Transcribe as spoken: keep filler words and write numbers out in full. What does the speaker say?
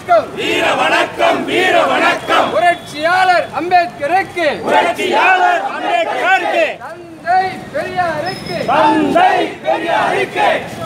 வணக்கம் வீர வணக்கம் வீர வணக்கம் புரட்சியாளர் அம்பேத்கருக்கு புரட்சியாளர் அம்பேத்கருக்கு தந்தை பெரியாருக்கு தந்தை பெரியாருக்கு